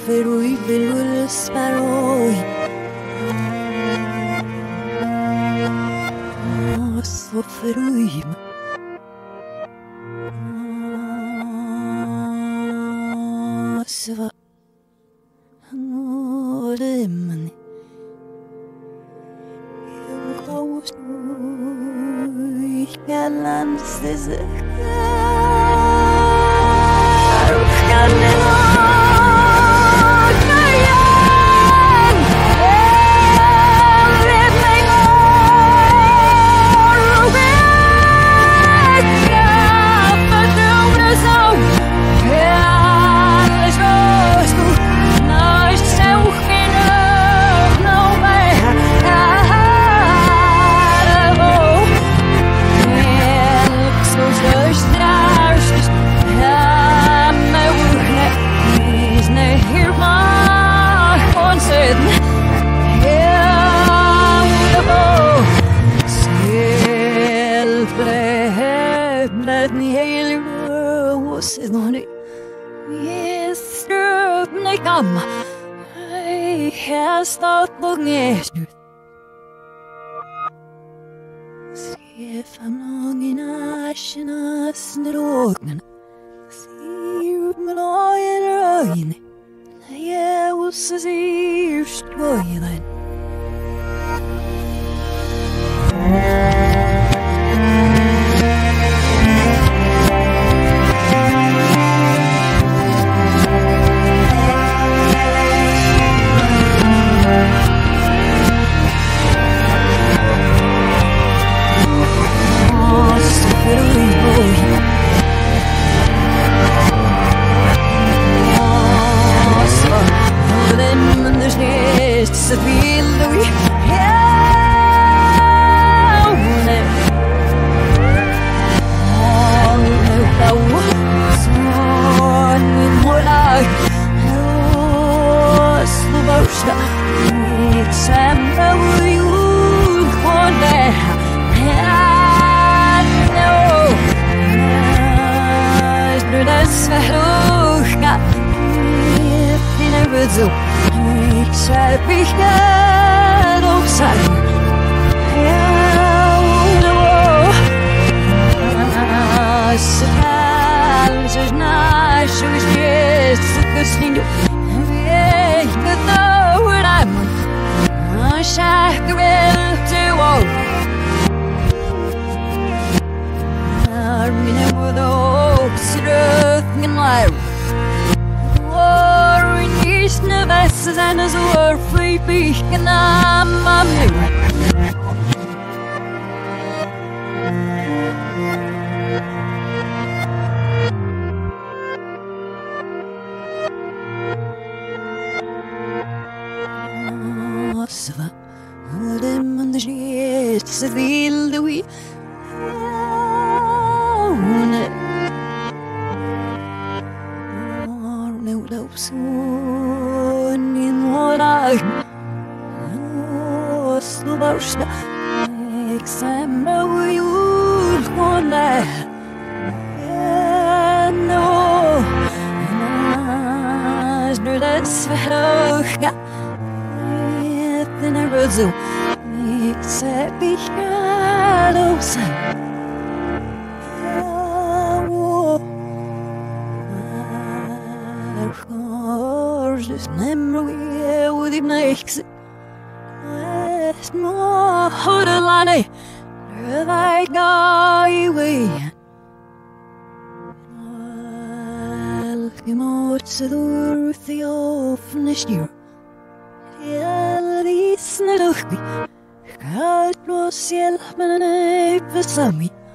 Sufferui belul sparoi Sufferui Sva Noremani Ich kann diese Let me heal you, said Lonnie. Yes, come. I has thought looking at you. If I'm long in ashes, Nirogan. See you, Maloy and Ryan. I will see you, Stroyland. Ik zei begin op zijn Als het naast je is, het is niet weet het nou wat I moet. Als je wil te woon. Maar mijn moeder ook terug in mij. Ich ne weiß, es eine so erfriedlich genahm am Himmel. Sva, dem und jetzt will du wie Slobosna, ik sam no you gonna no, nas nu das verhoga, in a rozu, ik sap ich galos. This memory with him next. No, hold a line. I go away. Welcome out to the earth, the offenest year. This little God was yelling for me.